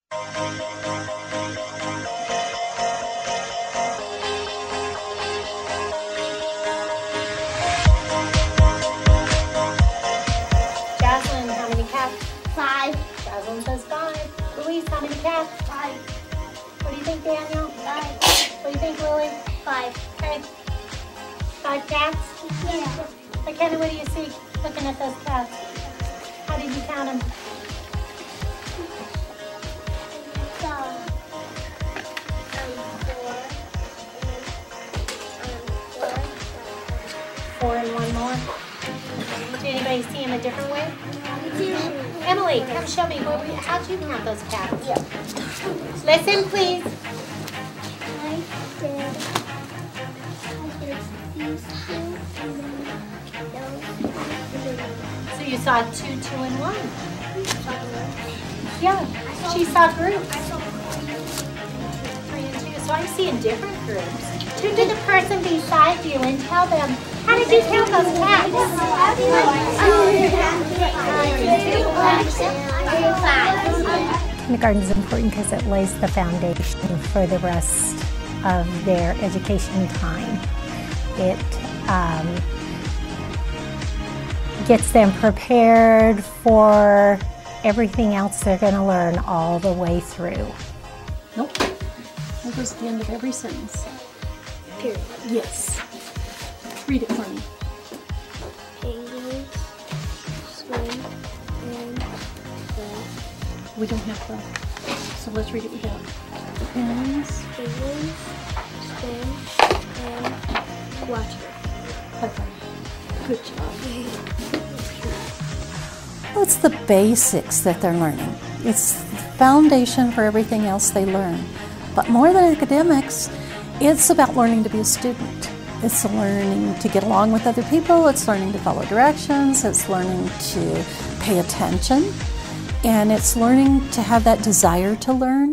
Jocelyn, how many cats? 5. Jocelyn says 5. Louise, how many cats? 5. What do you think, Daniel? 5. What do you think, Lily? 5. Okay. 5 cats? Yeah. McKenna, what do you see looking at those cats? How did you count them? So, 4. 4 and 1 more. Did anybody see them a different way? Emily, come show me. How'd you count those cats? Yeah. Listen, please. I did these 2 and then those. So you saw 2, 2, and 1. I Yeah, she saw groups. saw 3 and 2. So I'm seeing different groups. Turn to the person beside you and tell them, how did you count those cats? Kindergarten is important because it lays the foundation for the rest of their education time. It gets them prepared for everything else they're going to learn all the way through. Nope. That goes at the end of every sentence. Period. Yes. Read it for me. Penguins swim in the. We don't have the. So let's read it without. Penguins. Penguins swim in water. Okay. Good job. Well, it's the basics that they're learning. It's the foundation for everything else they learn. But more than academics, it's about learning to be a student. It's learning to get along with other people. It's learning to follow directions. It's learning to pay attention. And it's learning to have that desire to learn.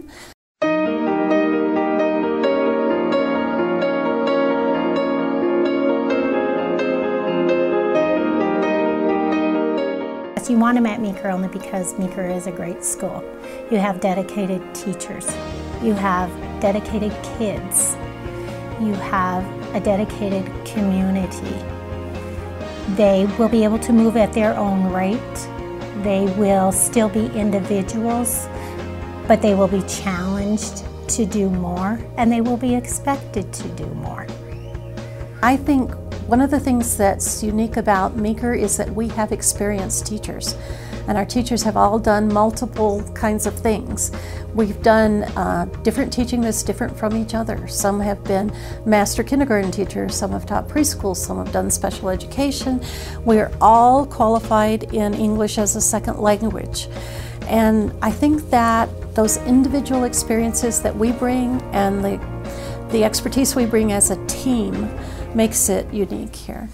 You want them at Meeker only because Meeker is a great school. You have dedicated teachers. You have dedicated kids. You have a dedicated community. They will be able to move at their own rate. They will still be individuals, but they will be challenged to do more, and they will be expected to do more. I think one of the things that's unique about Meeker is that we have experienced teachers, and our teachers have all done multiple kinds of things. We've done different teaching that's different from each other. Some have been master kindergarten teachers, some have taught preschool, some have done special education. We're all qualified in English as a second language. And I think that those individual experiences that we bring and the expertise we bring as a team makes it unique here.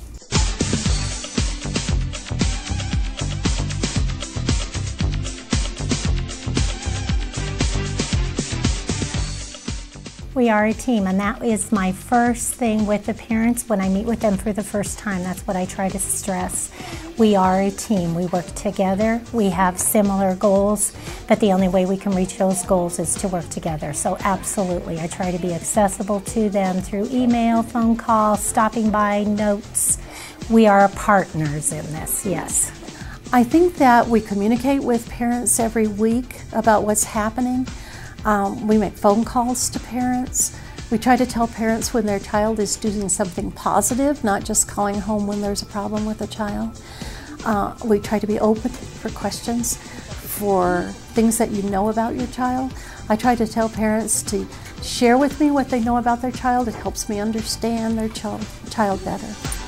We are a team, and that is my first thing with the parents when I meet with them for the first time. That's what I try to stress. We are a team. We work together. We have similar goals, but the only way we can reach those goals is to work together. So absolutely, I try to be accessible to them through email, phone call, stopping by, notes. We are partners in this, yes. I think that we communicate with parents every week about what's happening. We make phone calls to parents. We try to tell parents when their child is doing something positive, not just calling home when there's a problem with a child. We try to be open for questions, for things that you know about your child. I try to tell parents to share with me what they know about their child. It helps me understand their child better.